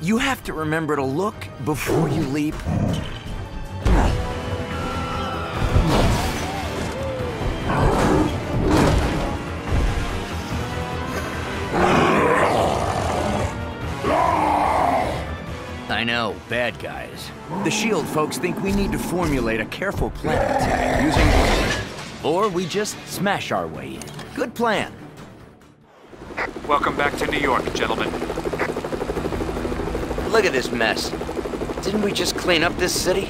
You have to remember to look before you leap. I know, bad guys. The SHIELD folks think we need to formulate a careful plan of attack using... Or we just smash our way in. Good plan. Welcome back to New York, gentlemen. Look at this mess. Didn't we just clean up this city?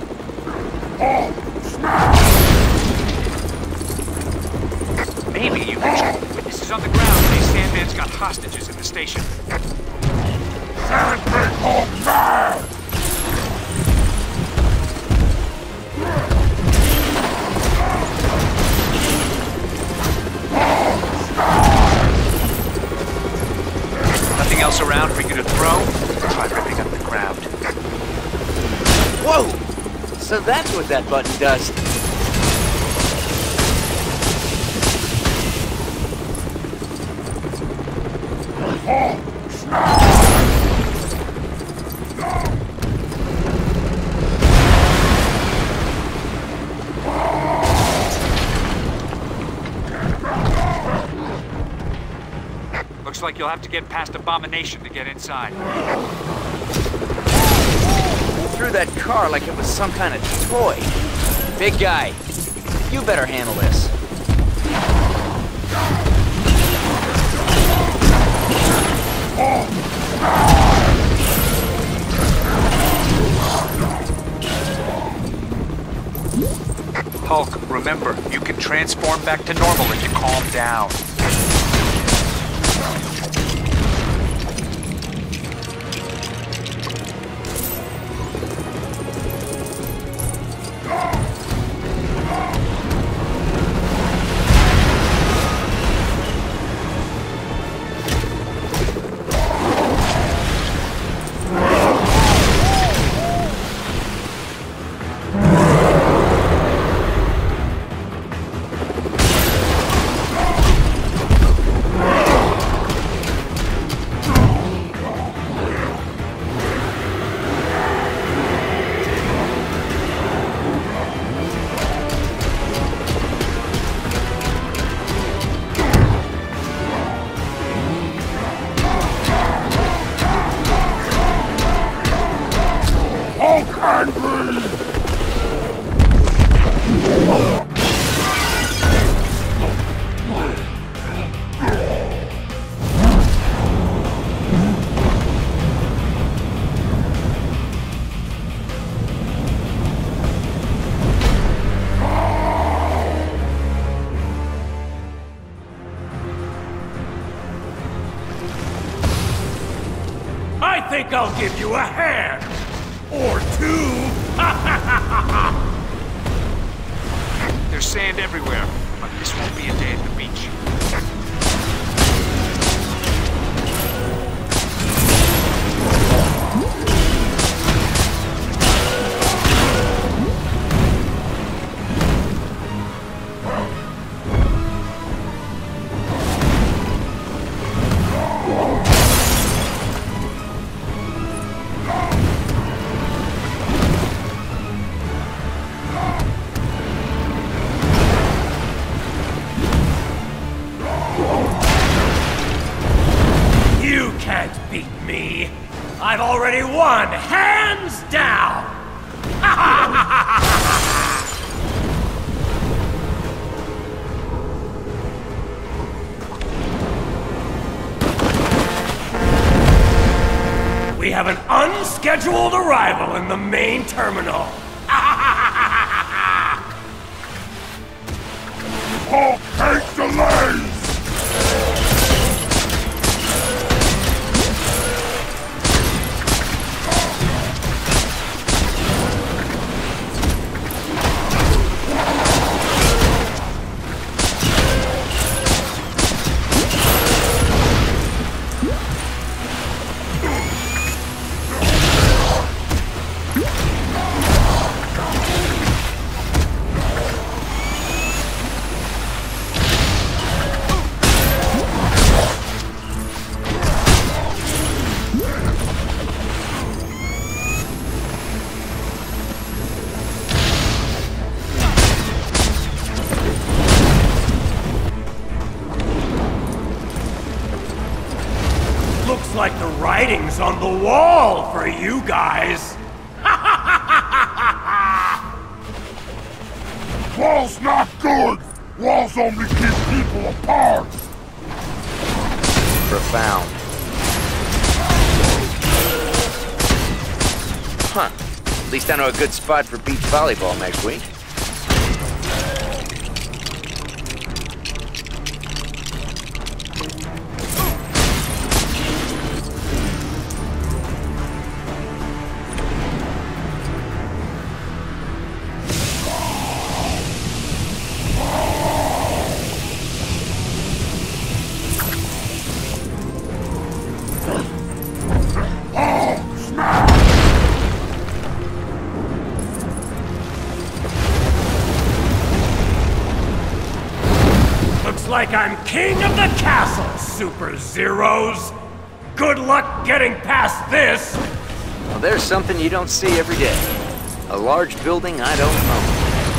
Maybe you can... Witnesses on the ground say Sandman's got hostages in the station. Nothing else around for you to throw? Try ripping up the ground. Whoa! So that's what that button does. Looks like you'll have to get past Abomination to get inside. Threw that car like it was some kind of toy. Big guy, you better handle this. Hulk, remember, you can transform back to normal if you calm down. I think I'll give you a hand! Or two! There's sand everywhere, but this won't be a day at the beach. I've already won, hands down! We have an unscheduled arrival in the main terminal. Hulk hates delays! writing's on the wall for you guys. Walls not good! Walls only keep people apart! Profound. Huh. At least I know a good spot for beach volleyball next week. Like I'm king of the castle, Super Zeros! Good luck getting past this! Well, there's something you don't see every day. A large building I don't own.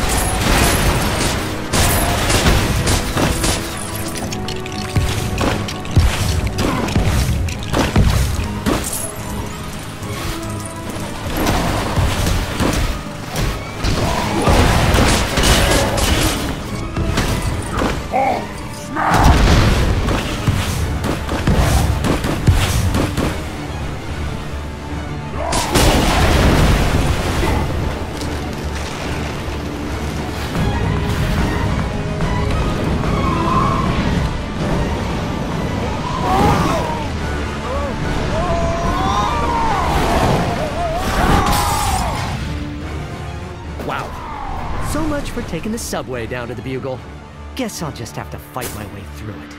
So much for taking the subway down to the Bugle. Guess I'll just have to fight my way through it.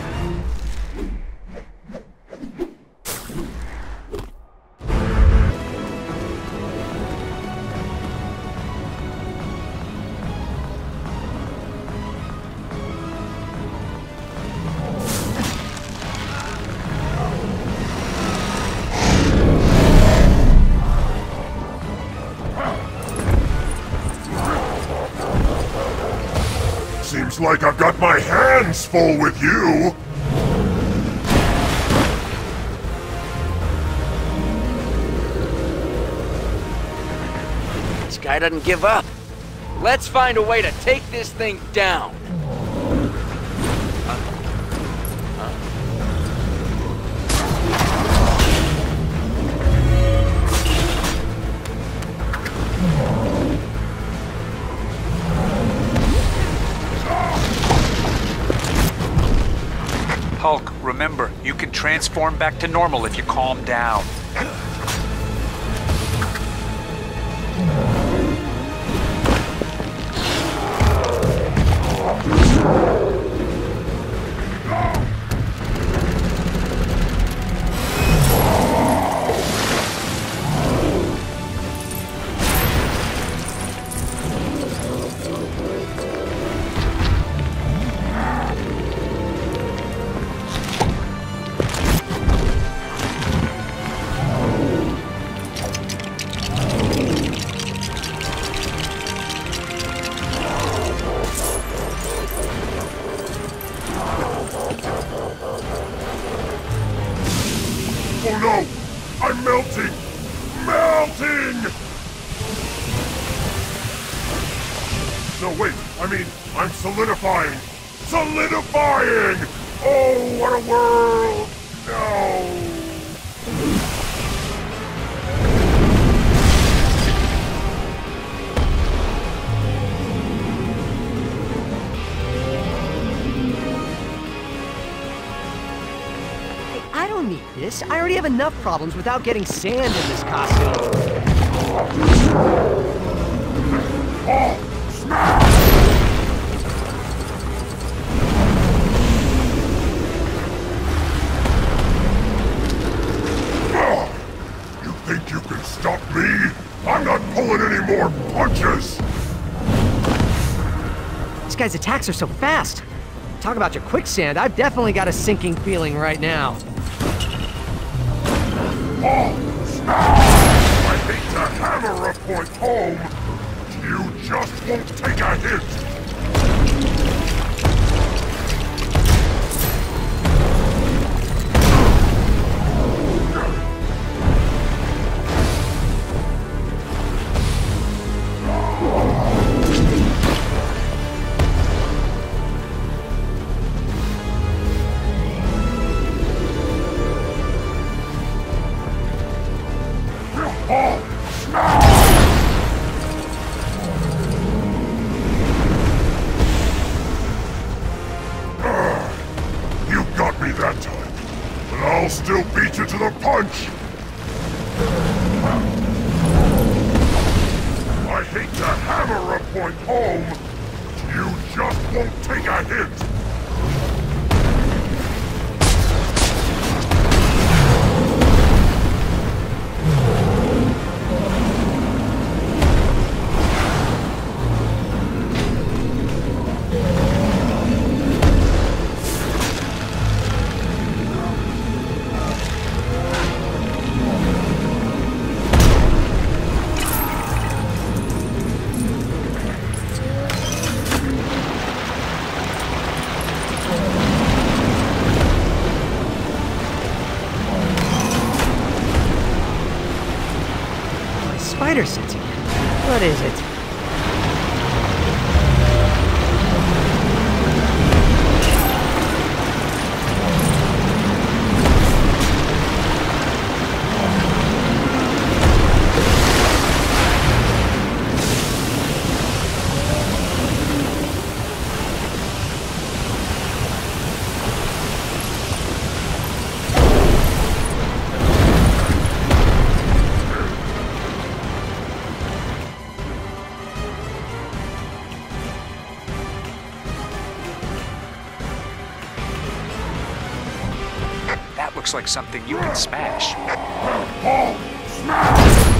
Seems like I've got my hands full with you! This guy doesn't give up. Let's find a way to take this thing down. Hulk, remember, you can transform back to normal if you calm down. Oh no! I'm melting! Melting! No, wait, I mean, I'm solidifying! Solidifying! Oh, what a world! No! I don't need this. I already have enough problems without getting sand in this costume. Oh, smash! You think you can stop me? I'm not pulling any more punches! This guy's attacks are so fast. Talk about your quicksand. I've definitely got a sinking feeling right now. Oh, smash! I hate to hammer a point home. You just won't take a hit. Paul, smash! You got me that time, but I'll still beat you to the punch! I hate to hammer a point home, you just won't take a hit! Spider sense again. What is it? That looks like something you can smash. Paul, smash!